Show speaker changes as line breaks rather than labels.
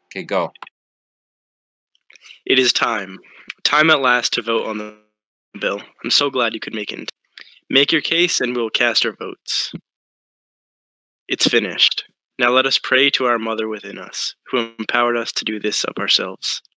Okay, go.
It is time. Time at last to vote on the bill. I'm so glad you could make it. Make your case and we'll cast our votes. It's finished. Now let us pray to our mother within us, who empowered us to do this of ourselves.